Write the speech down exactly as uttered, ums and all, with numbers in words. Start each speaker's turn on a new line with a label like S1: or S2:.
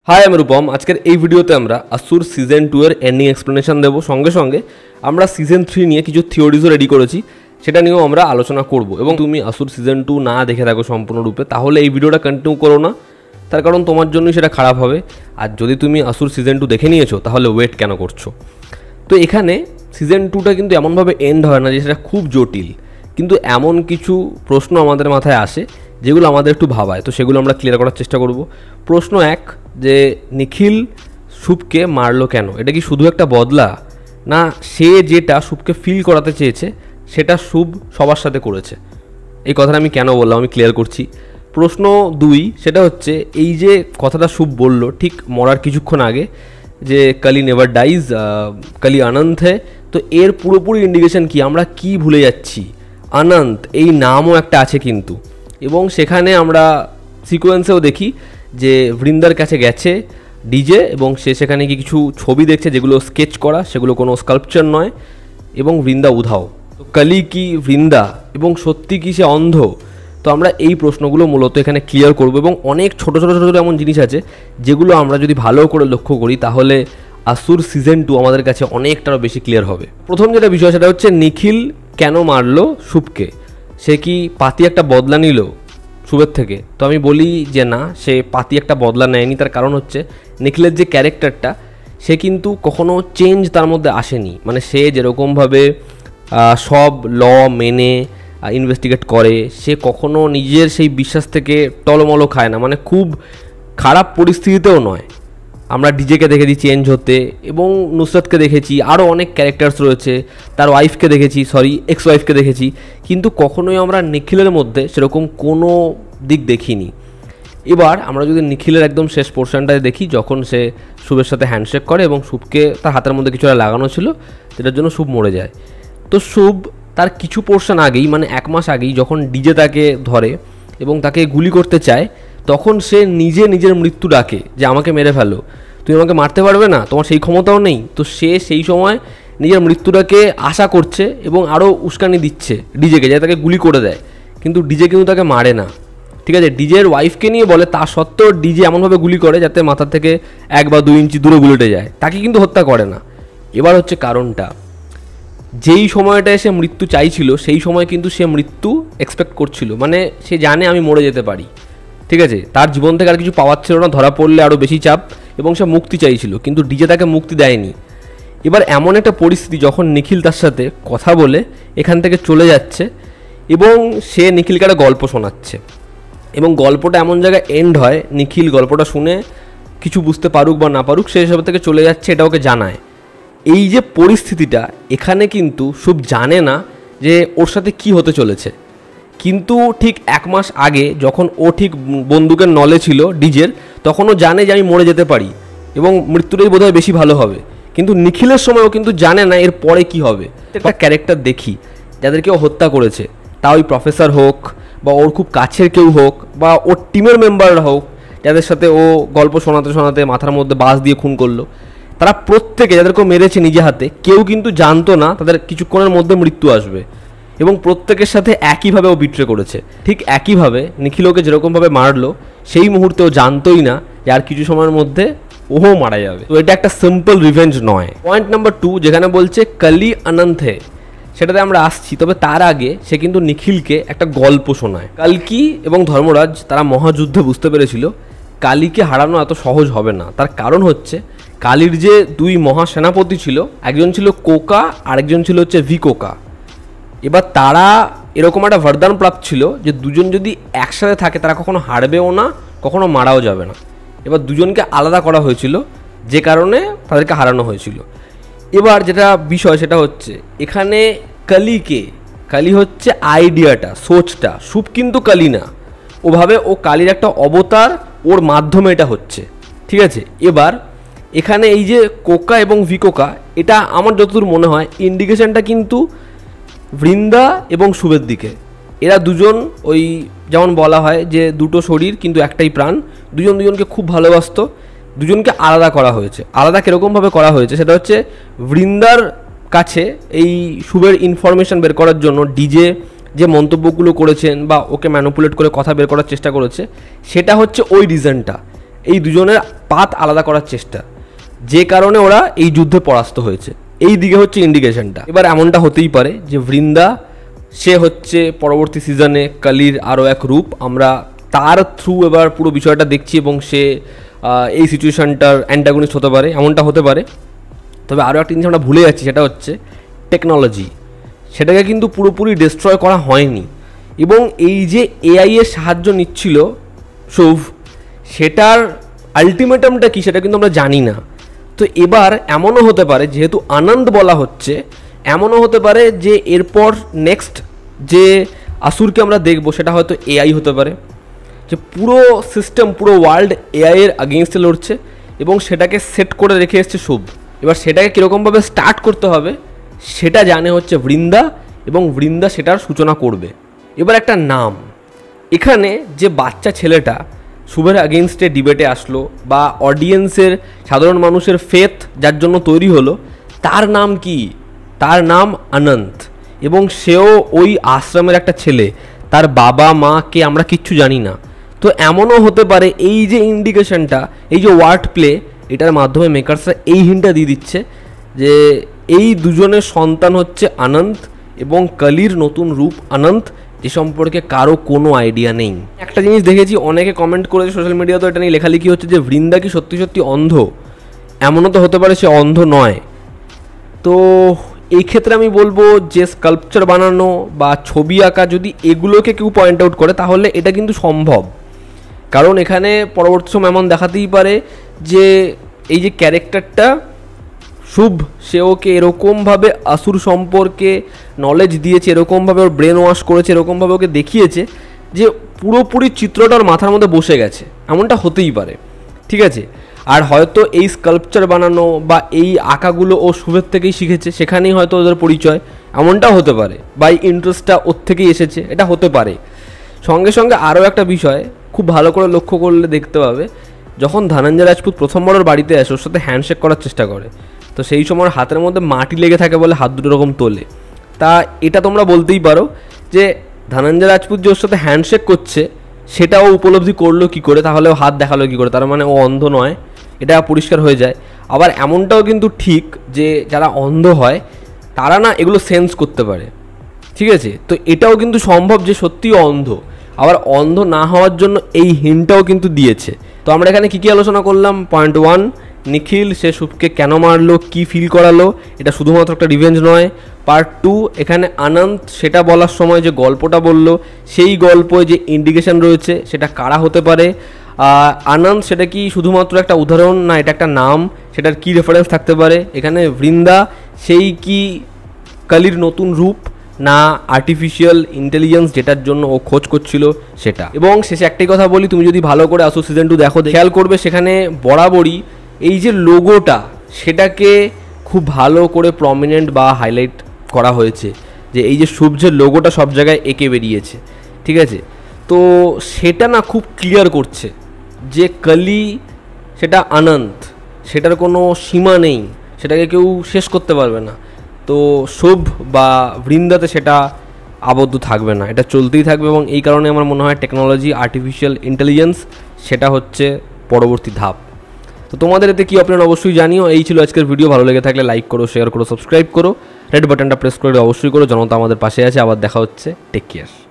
S1: High আমি রূপম। আজকের এই ভিডিওতে আমরা আসুর সিজন টু এর এন্ডিং এক্সপ্লেনেশন দেবো, সঙ্গে সঙ্গে আমরা সিজন থ্রি নিয়ে কিছু থিওরিজও রেডি করেছি, সেটা নিয়েও আমরা আলোচনা করব। এবং তুমি আসুর সিজন টু না দেখে থাকো সম্পূর্ণরূপে, তাহলে এই ভিডিওটা কন্টিনিউ করো না, তার কারণ তোমার জন্যই সেটা খারাপ হবে। আর যদি তুমি আসুর সিজন টু দেখে নিয়েছো তাহলে ওয়েট কেন করছো? তো এখানে সিজন টুটা কিন্তু এমনভাবে এন্ড হয় না যে সেটা খুব জটিল, কিন্তু এমন কিছু প্রশ্ন আমাদের মাথায় আসে যেগুলো আমাদের একটু ভাবায়, তো সেগুলো আমরা ক্লিয়ার করার চেষ্টা করব। প্রশ্ন এক, যে নিখিল শুভকে মারলো কেন? এটা কি শুধু একটা বদলা, না সে যেটা শুভকে ফিল করাতে চেয়েছে সেটা শুভ সবার সাথে করেছে? এই কথাটা আমি কেন বললাম আমি ক্লিয়ার করছি। প্রশ্ন দুই, সেটা হচ্ছে এই যে কথাটা শুভ বলল ঠিক মরার কিছুক্ষণ আগে, যে কালি নেভার ডাইজ, কালি অনন্ত হ্যায়, তো এর পুরোপুরি ইন্ডিকেশন কি? আমরা কি ভুলে যাচ্ছি? অনন্ত এই নামও একটা আছে কিন্তু, এবং সেখানে আমরা সিকোয়েন্সেও দেখি যে বৃন্দার কাছে গেছে ডিজে, এবং সে সেখানে কি কিছু ছবি দেখছে যেগুলো স্কেচ করা, সেগুলো কোনো স্কাল্পচার নয়, এবং বৃন্দা উধাও। তো কালি কি বৃন্দা, এবং সত্যি কি সে অন্ধ? তো আমরা এই প্রশ্নগুলো মূলত এখানে ক্লিয়ার করব, এবং অনেক ছোটো ছোটো ছোটো এমন জিনিস আছে যেগুলো আমরা যদি ভালো করে লক্ষ্য করি তাহলে আসুর সিজন টু আমাদের কাছে অনেকটা বেশি ক্লিয়ার হবে। প্রথম যেটা বিষয় সেটা হচ্ছে নিখিল কেন মারলো শুভকে? সে কি পাতি একটা বদলা নিল শুভের থেকে? তো আমি বলি যে না, সে পাতি একটা বদলা নেয়নি। তার কারণ হচ্ছে নিখিলের যে ক্যারেক্টারটা, সে কিন্তু কখনো চেঞ্জ তার মধ্যে আসেনি। মানে সে যেরকমভাবে সব ল মেনে ইনভেস্টিগেট করে, সে কখনো নিজের সেই বিশ্বাস থেকে টলমলো খায় না, মানে খুব খারাপ পরিস্থিতিতেও নয়। আমরা ডিজেকে দেখেছি চেঞ্জ হতে, এবং নুসরাতকে দেখেছি, আরও অনেক ক্যারেক্টার্স রয়েছে, তার ওয়াইফকে দেখেছি, সরি এক্স ওয়াইফকে দেখেছি, কিন্তু কখনোই আমরা নিখিলের মধ্যে সেরকম কোনো দিক দেখিনি। এবার আমরা যদি নিখিলের একদম শেষ পোর্শনটায় দেখি, যখন সে শুভের সাথে হ্যান্ডশেক করে এবং শুভকে তার হাতের মধ্যে কিছু লাগানো ছিল যেটার জন্য শুভ মরে যায়। তো শুভ তার কিছু পোর্শন আগেই, মানে এক মাস আগেই, যখন ডিজে তাকে ধরে এবং তাকে গুলি করতে চায়, তখন সে নিজে নিজের মৃত্যু ডাকে যে আমাকে মেরে ফেলো, তুমি আমাকে মারতে পারবে না, তোমার সেই ক্ষমতাও নেই। তো সে সেই সময় নিজের মৃত্যুটাকে আশা করছে এবং আরও উস্কানি দিচ্ছে ডিজেকে, যাতে তাকে গুলি করে দেয়, কিন্তু ডিজে কিন্তু তাকে মারে না। ঠিক আছে, ডিজের ওয়াইফকে নিয়ে বলে, তা সত্ত্বেও ডিজে এমনভাবে গুলি করে যাতে মাথা থেকে এক বা দুই ইঞ্চি দূরে গুলিটে যায়, তাকে কিন্তু হত্যা করে না। এবার হচ্ছে কারণটা, যেই সময়টায় সে মৃত্যু চাইছিল সেই সময় কিন্তু সে মৃত্যু এক্সপেক্ট করছিল, মানে সে জানে আমি মরে যেতে পারি। ঠিক আছে, তার জীবন থেকে আর কিছু পাওয়ার ছিল না, ধরা পড়লে আরও বেশি চাপ, এবং সে মুক্তি চাইছিল, কিন্তু ডিজে তাকে মুক্তি দেয়নি। এবার এমন একটা পরিস্থিতি যখন নিখিল তার সাথে কথা বলে এখান থেকে চলে যাচ্ছে, এবং সে নিখিলকে একটা গল্প শোনাচ্ছে, এবং গল্পটা এমন জায়গায় এন্ড হয়, নিখিল গল্পটা শুনে কিছু বুঝতে পারুক বা না পারুক, সে সব থেকে চলে যাচ্ছে, এটা ওকে জানায়। এই যে পরিস্থিতিটা, এখানে কিন্তু শুভ জানে না যে ওর সাথে কি হতে চলেছে, কিন্তু ঠিক এক মাস আগে যখন ও ঠিক বন্দুকের নলে ছিল ডিজের, তখন ও জানে যে আমি মরে যেতে পারি এবং মৃত্যুটাই বোধহয় বেশি ভালো হবে। কিন্তু নিখিলের সময় ও কিন্তু জানে না এর পরে কি হবে। একটা ক্যারেক্টার দেখি যাদেরকে ও হত্যা করেছে, তা ওই প্রফেসর হোক বা ওর খুব কাছের কেউ হোক বা ওর টিমের মেম্বাররা হোক, যাদের সাথে ও গল্প শোনাতে শোনাতে মাথার মধ্যে বাস দিয়ে খুন করলো, তারা প্রত্যেকে যাদেরকে মেরেছে নিজে হাতে, কেউ কিন্তু জানতো না তাদের কিছুক্ষণের মধ্যে মৃত্যু আসবে, এবং প্রত্যেকের সাথে একইভাবে ও বিট্রে করেছে। ঠিক একইভাবে নিখিল ওকে যেরকমভাবে মারলো, সেই মুহূর্তে ও জানতোই না যে আর কিছু সময়ের মধ্যে ওও মারা যাবে। তো এটা একটা সিম্পল রিভেঞ্জ নয়। পয়েন্ট নাম্বার টু, যেখানে বলছে কালি অনন্ত হ্যায়, সেটাতে আমরা আসছি, তবে তার আগে সে কিন্তু নিখিলকে একটা গল্প শোনায়। কালকি এবং ধর্মরাজ তারা মহাযুদ্ধে বুঝতে পেরেছিল কালীকে হারানো এত সহজ হবে না। তার কারণ হচ্ছে কালীর যে দুই মহাসেনাপতি ছিল, একজন ছিল কোকা, আরেকজন ছিল হচ্ছে ভিকোকা। এবার তারা এরকম একটা বরদান প্রাপ্ত ছিল যে দুজন যদি একসাথে থাকে তারা কখনো হারবেও না, কখনো মারাও যাবে না। এবার দুজনকে আলাদা করা হয়েছিল, যে কারণে তাদেরকে হারানো হয়েছিল। এবার যেটা বিষয় সেটা হচ্ছে এখানে কালীকে, কালী হচ্ছে আইডিয়াটা, সোচটা, শুভ কিন্তু কালী না, ওভাবে ও কালীর একটা অবতার, ওর মাধ্যমে এটা হচ্ছে। ঠিক আছে, এবার এখানে এই যে কোকা এবং ভিকোকা, এটা আমার যতদূর মনে হয় ইন্ডিকেশনটা কিন্তু বৃন্দা এবং শুভের দিকে। এরা দুজন ওই যেমন বলা হয় যে দুটো শরীর কিন্তু একটাই প্রাণ, দুজন দুজনকে খুব ভালোবাসতো, দুজনকে আলাদা করা হয়েছে। আলাদা কীরকমভাবে করা হয়েছে সেটা হচ্ছে বৃন্দার কাছে এই শুভের ইনফরমেশান বের করার জন্য ডিজে যে মন্তব্যগুলো করেছেন বা ওকে ম্যানিপুলেট করে কথা বের করার চেষ্টা করেছে, সেটা হচ্ছে ওই রিজনটা। এই দুজনের পাত আলাদা করার চেষ্টা, যে কারণে ওরা এই যুদ্ধে পরাস্ত হয়েছে। এই দিকে হচ্ছে ইন্ডিকেশনটা। এবার এমনটা হতেই পারে যে বৃন্দা সে হচ্ছে পরবর্তী সিজনে কালির আরও এক রূপ, আমরা তার থ্রু এবার পুরো বিষয়টা দেখছি এবং সে এই সিচুয়েশানটার অ্যান্টাগনিস্ট হতে পারে, এমনটা হতে পারে। তবে আরও একটা জিনিস আমরা ভুলে যাচ্ছি, সেটা হচ্ছে টেকনোলজি। সেটাকে কিন্তু পুরোপুরি ডিস্ট্রয় করা হয়নি এবং এই যে এআই এর সাহায্য নিচ্ছিল শুভ, সেটার আলটিমেটামটা কী সেটা কিন্তু আমরা জানি না। তো এবার এমনও হতে পারে, যেহেতু আনন্দ বলা হচ্ছে, এমনও হতে পারে যে এরপর নেক্সট যে আসুরকে আমরা দেখব সেটা হয়তো এআই হতে পারে, যে পুরো সিস্টেম পুরো ওয়ার্ল্ড এআই এর আগেনস্টে লড়ছে এবং সেটাকে সেট করে রেখে এসছে শুভ। এবার সেটাকে কীরকমভাবে স্টার্ট করতে হবে সেটা জানে হচ্ছে বৃন্দা, এবং বৃন্দা সেটার সূচনা করবে। এবার একটা নাম, এখানে যে বাচ্চা ছেলেটা শুভের আগেনস্টে ডিবেটে আসলো বা অডিয়েন্সের সাধারণ মানুষের ফেথ যার জন্য তৈরি হলো, তার নাম কি? তার নাম অনন্ত, এবং সেও ওই আশ্রমের একটা ছেলে। তার বাবা মা কে আমরা কিচ্ছু জানি না। তো এমনও হতে পারে এই যে ইন্ডিকেশনটা, এই যে ওয়ার্ড প্লে, এটার মাধ্যমে মেকার্সরা এই হিন্টটা দিয়ে দিচ্ছে যে এই দুজনের সন্তান হচ্ছে অনন্ত এবং কালির নতুন রূপ অনন্ত, যে সম্পর্কে কারো কোনো আইডিয়া নেই। একটা জিনিস দেখেছি, অনেকে কমেন্ট করেছে সোশ্যাল মিডিয়াতে, এটা নিয়ে লেখালেখি হচ্ছে যে বৃন্দা কি সত্যি সত্যি অন্ধ? এমনও তো হতে পারে সে অন্ধ নয়। তো এই ক্ষেত্রে আমি বলবো যে স্কাল্পচার বানানো বা ছবি আঁকা যদি এগুলোকে কেউ পয়েন্ট আউট করে তাহলে এটা কিন্তু সম্ভব। কারণ এখানে পরবর্তী সময় এমন দেখাতেই পারে যে এই যে ক্যারেক্টারটা শুভ, সে ওকে এরকমভাবে আসুর সম্পর্কে নলেজ দিয়েছে, এরকমভাবে ওর ব্রেন ওয়াশ করেছে, এরকমভাবে ওকে দেখিয়েছে যে পুরোপুরি চিত্রটা ওর মাথার মধ্যে বসে গেছে। এমনটা হতেই পারে, ঠিক আছে। আর হয়তো এই স্কাল্পচার বানানো বা এই আঁকাগুলো ও শুভের থেকেই শিখেছে, সেখানেই হয়তো ওদের পরিচয়, এমনটাও হতে পারে। বা এই ইন্টারেস্টটা ওর থেকেই এসেছে, এটা হতে পারে। সঙ্গে সঙ্গে আরও একটা বিষয় খুব ভালো করে লক্ষ্য করলে দেখতে পাবে, যখন ধনঞ্জয় রাজপুত প্রথমবার ওর বাড়িতে আসে, ওর সাথে হ্যান্ডশেক করার চেষ্টা করে, তো সেই সময় হাতের মধ্যে মাটি লেগে থাকে বলে হাত দুটো রকম তোলে। তা এটা তোমরা বলতেই পারো যে ধনঞ্জয় রাজপুত যে ওর সাথে হ্যান্ডশেক করছে সেটাও উপলব্ধি করলো কী করে, তাহলে ও হাত দেখালো কী করে, তার মানে ও অন্ধ নয়, এটা পরিষ্কার হয়ে যায়। আবার এমনটাও কিন্তু ঠিক যে যারা অন্ধ হয় তারা না এগুলো সেন্স করতে পারে, ঠিক আছে। তো এটাও কিন্তু সম্ভব যে সত্যিই অন্ধ, আবার অন্ধ না হওয়ার জন্য এই হিন্টটাও কিন্তু দিয়েছে। তো আমরা এখানে কী কী আলোচনা করলাম? পয়েন্ট ওয়ান, নিখিল সে শুভকে কেন মারলো, কি ফিল করালো, এটা শুধুমাত্র একটা রিভেঞ্জ নয়। পার্ট টু, এখানে আনন্ত সেটা বলার সময় যে গল্পটা বলল, সেই গল্পে যে ইন্ডিকেশন রয়েছে সেটা কারা হতে পারে। আনন্ত সেটা কি শুধুমাত্র একটা উদাহরণ, না এটা একটা নাম, সেটার কি রেফারেন্স থাকতে পারে। এখানে বৃন্দা সেই কি কালির নতুন রূপ, না আর্টিফিশিয়াল ইন্টেলিজেন্স যেটার জন্য ও খোঁজ করছিল সেটা। এবং শেষে একটাই কথা বলি, তুমি যদি ভালো করে আসো সিজন টু দেখো, খেয়াল করবে সেখানে বরাবরই এই যে লোগোটা সেটাকে খুব ভালো করে প্রমিনেন্ট বা হাইলাইট করা হয়েছে, যে এই যে সূর্যের লোগোটা সব জায়গায় এঁকে বেরিয়েছে, ঠিক আছে। তো সেটা না খুব ক্লিয়ার করছে যে কালি সেটা অনন্ত, সেটার কোনো সীমা নেই, সেটাকে কেউ শেষ করতে পারবে না। তো শুভ বা বৃন্দাতে সেটা আবদ্ধ থাকবে না, এটা চলতেই থাকবে। এবং এই কারণে আমার মনে হয় টেকনোলজি, আর্টিফিশিয়াল ইন্টেলিজেন্স সেটা হচ্ছে পরবর্তী ধাপ। তো তোমাদের এতে কী অপিনিয়ন অবশ্যই জানিও। এই ছিল আজকের ভিডিও, ভালো লেগে থাকলে লাইক করো, শেয়ার করো, সাবস্ক্রাইব করো, রেড বাটনটা প্রেস করে অবশ্যই করো। জনতা আমাদের পাশে আছে। আবার দেখা হচ্ছে, টেক কেয়ার।